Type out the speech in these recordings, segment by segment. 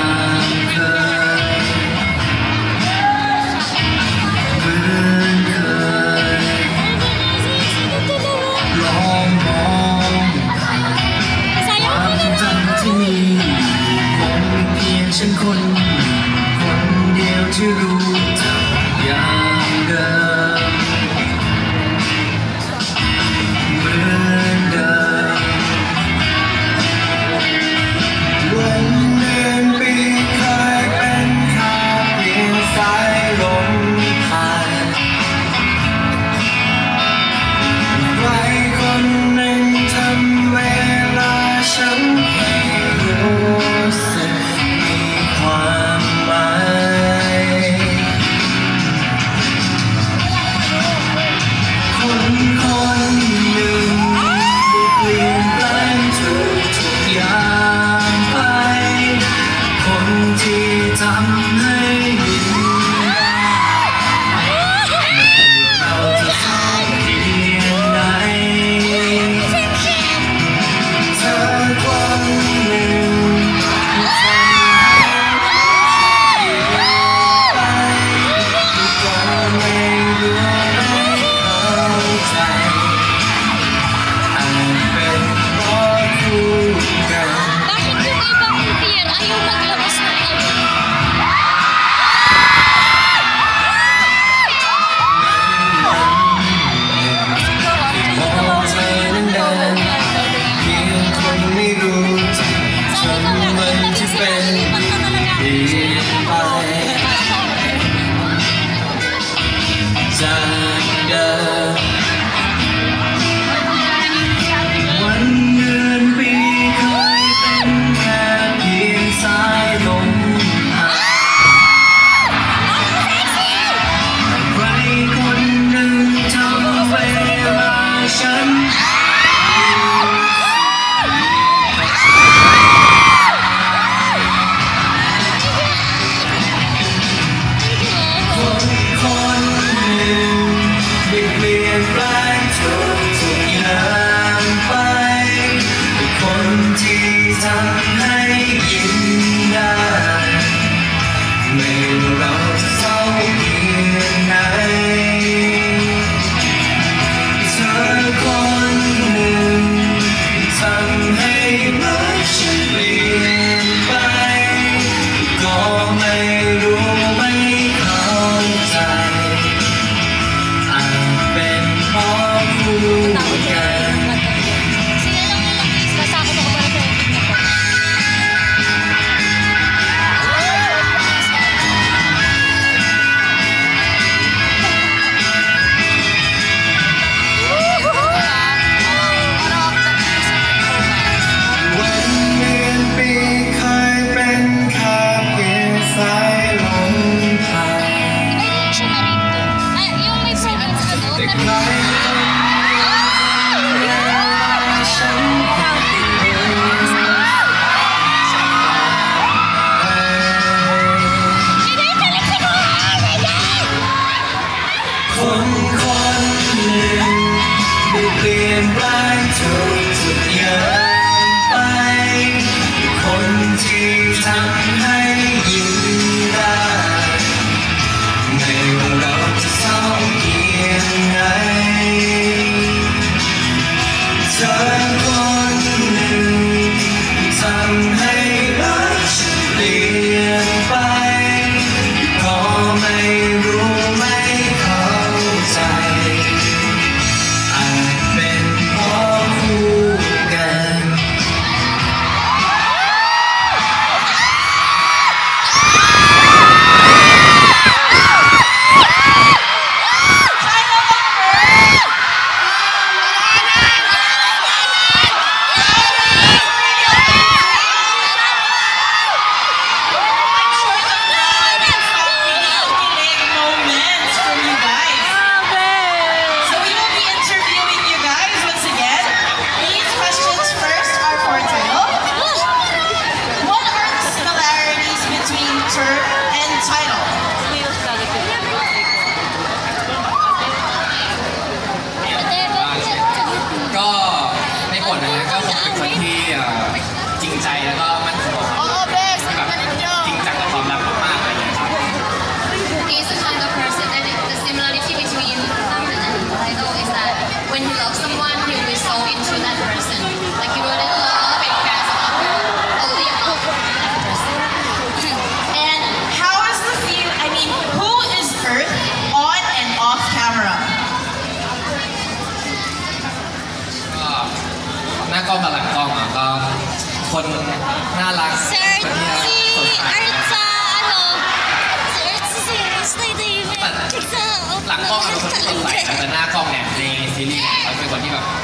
างเคยเหมือนเคยลองมองความทรงจำที่มีคงเพียงฉันคนเดียวที่รู้จักอย่างเดิมเหมือนเดิมวันเดือนปีเคยเป็นแค่เพียงสายลมผ่านใครคนหนึ่งทำเวลาฉันให้รู้สึกมีความหมายคนหนึ่งเปลี่ยนแปลงทุกอย่างไปคนที่ทำให้ยิ้มเราจะทำเพียงไหนเธอคนหนึ่งก็ไม่รู้ไม่เข้าใจอาจเป็นเพราะคู่กัน Bakit yung ibang Indian ayaw maglabas ng ano?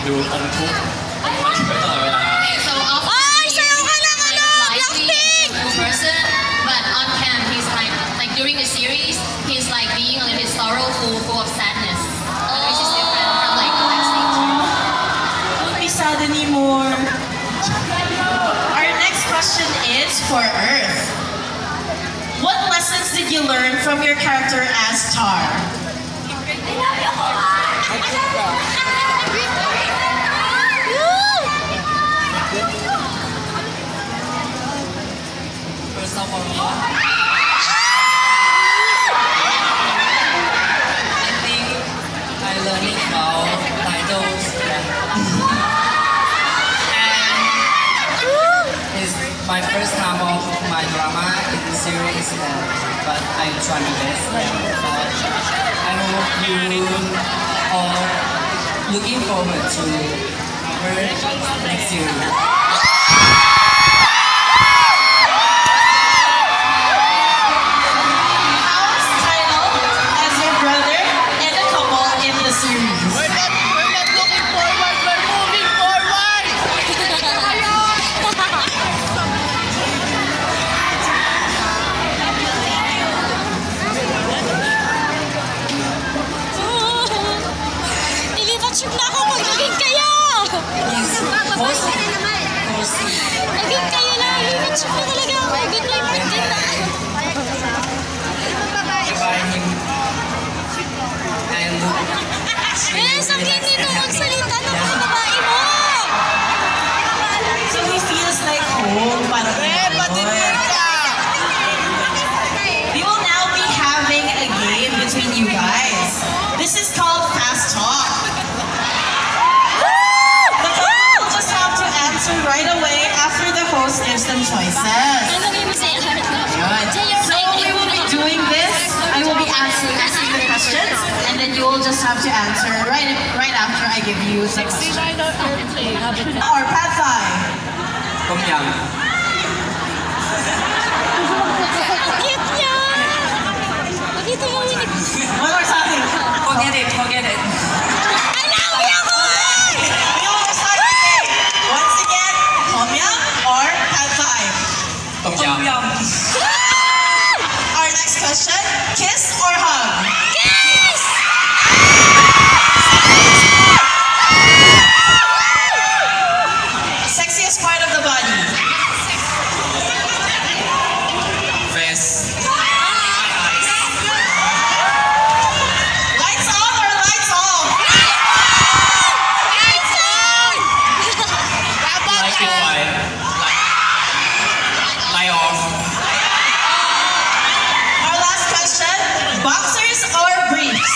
ดูอมทุกข์มันอยู่ตลอดเวลา Okay, so off person, but on cam he's like during the series he's like being a little bit sorrowful, full of sadness, which is different from like backstage. Don't be sad anymore. Our next question is for Earth. What lessons did you learn from your character as Tar? First of all, I think I learning about titles and it's my first time of my drama in the series, but I try my best. But I hope you all looking forward to our next series. How's Tidal as your brother and a couple in the series? We're not looking forward, we're moving forward! Nilipat-ship na ako pag naging kayo! Naging kayo na, nilipat-ship na talaga ako. Good night, birthday na. Eh, sakit dito magsalita ng mga babae mo! So he feels like home. Parang we will now be having a game between you guys. This is called Fast Talk. The couple will just have to answer right away after the host gives them choices. Ano sabihin mo sa'yo? Good. So we will be doing this. I will be asking the questions, and then you will just have to answer right after I give you the questions. Or Pad Thai. Tom Yum. Ang cute niya! Dito yung winig. One more time. Forget it. Alam niya ko! We will start the game. Once again, Tom Yum or Pad Thai. Tom Yum. Our next question, kiss or hug? Kiss! Sexiest part of the body? Face. Lights on or lights off? Lights on! Light on. Light off. Our last question, boxers or briefs?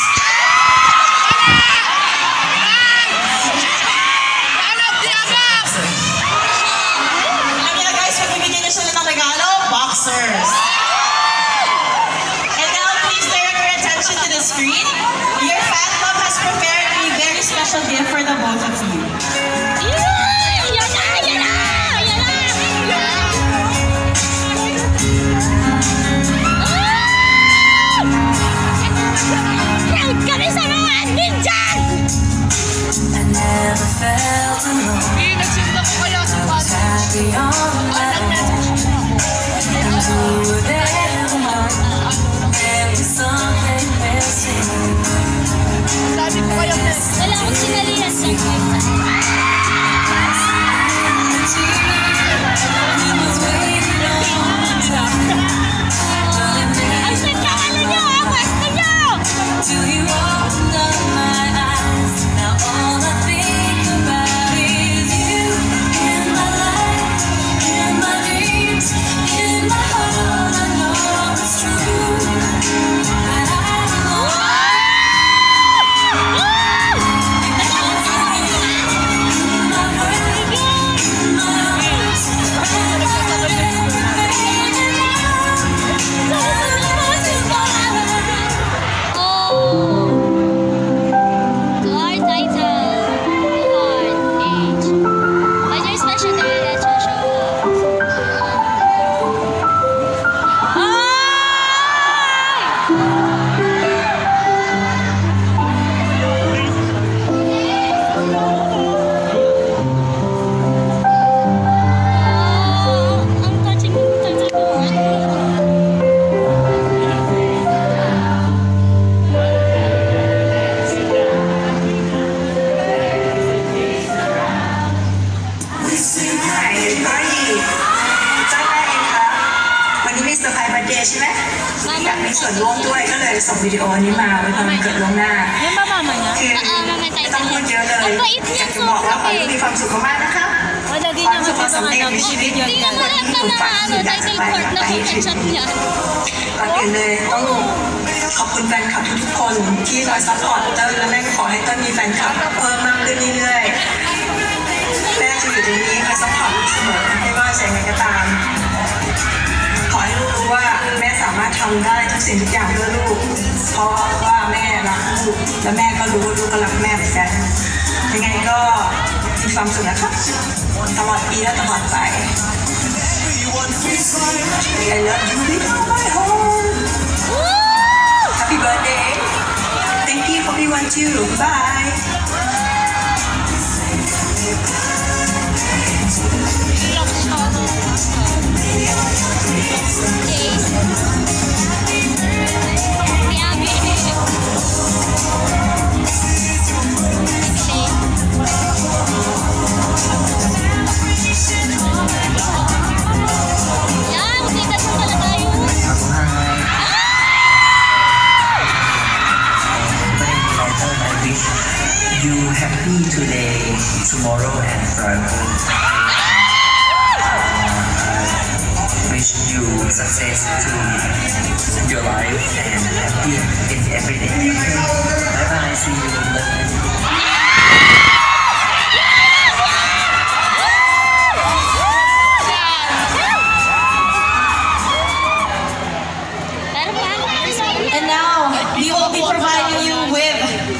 Alam niyo na guys, pagbibigyan niyo sila ng regalo, boxers. And now please direct your attention to the screen. Your fan club has prepared a very special gift for the both of you. Yan na! Yan na! Yan na! Proud kami sa mga admin dyan! Nagsinda ko kaya sa bata. Sabi ko kaya Wala akong sinalihan sa Ang sanda ka na niyo! Ang basta niyo! Till you open up my eyes, now all I think about is you. In my life, in my dreams, in my heart, I know it's true. But I belong. นี้มีเซอร์ไพรส์วันเดย์ใช่ไหมอยากมีส่วนร่วมด้วยก็เลยส่งวิดีโอนี้มาไว้ตอนเกิดล่วงหน้าคือไม่ต้องพูดเยอะเลยอยากจะบอกว่าขอให้มีความสุขมากนะคะความสุขความสำเร็จในชีวิตคนที่ถูกฝันสุดอยากจะไปให้ถึงก่อนอื่นเลยต้องขอบคุณแฟนคลับทุกๆคนที่คอยซัพพอร์ตเต้ยและแม่ก็ขอให้เต้ยมีแฟนคลับเพิ่มมากขึ้นเรื่อยๆแม่จะอยู่ตรงนี้คอยซัพพอร์ตเสมอไม่ว่าจะยังไงก็ตามขอให้ลูกรู้ว่าแม่สามารถทำได้ทุกสิ่งทุกอย่างเพื่อลูกเพราะว่าแม่รักลูกและแม่ก็รู้ว่าลูกก็รักแม่เหมือนกันยังไงก็มีความสุขนะครับตลอดปีและตลอดไป I love you with all my heart Happy birthday Thank you for everyone too Bye You happy today, tomorrow and forever. I wish you success to your life and happy in every day. Bye bye, see you. And now we will be providing you with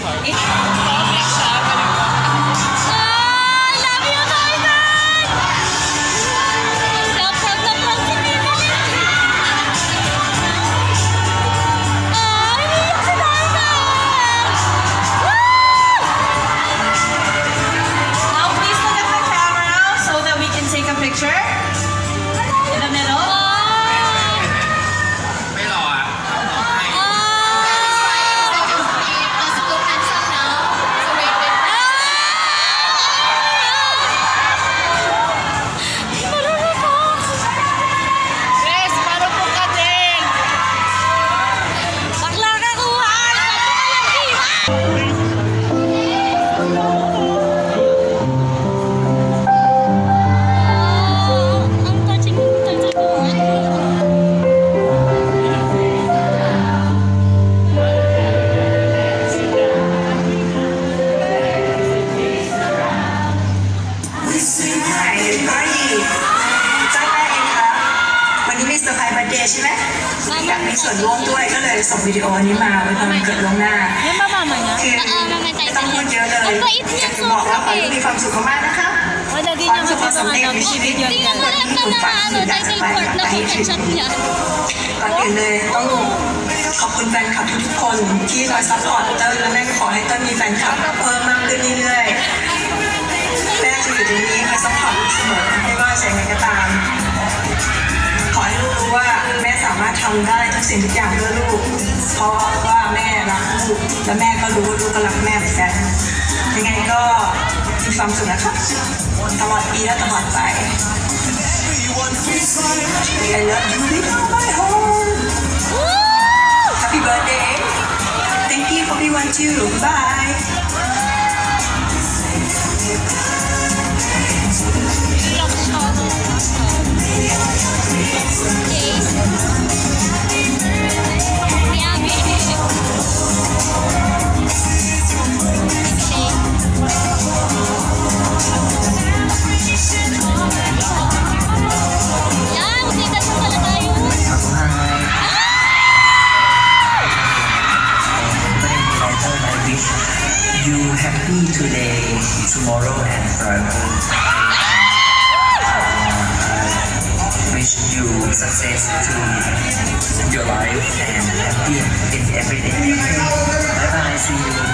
ใช่ไหมอยากมีส่วนร่วมด้วยก็เลยส่งวิดีโอนี้มาไว้ตอนเกิดล่วงหน้าคือไม่ต้องพูดเยอะเลยอยากจะบอกว่าขอให้มีความสุขมากนะคะความสุขความสำเร็จในชีวิตคนที่ถูกฝันสุดอยากจะไปให้ถึงก่อนอื่นเลยต้องขอบคุณแฟนคลับทุกๆคนที่คอยซัพพอร์ตเต้ยและแม่ก็ขอให้เต้ยมีแฟนคลับเพิ่มมากขึ้นเรื่อยๆแม่จะอยู่ตรงนี้คอยซัพพอร์ตเสมอไม่ว่าจะยังไงก็ตามขอให้ลูกรู้ว่าแม่สามารถทำได้ทุกสิ่งทุกอย่างเพื่อลูกเพราะว่าแม่รักลูกและแม่ก็รู้ว่าลูกก็รักแม่เหมือนกันยังไงก็มีความสุขนะครับตลอดปีและตลอดไป I love you with all my heart Happy birthday Thank you for everyone too Bye You happy today, tomorrow and forever. I wish you success to your life and happy in every day. Bye bye, see you.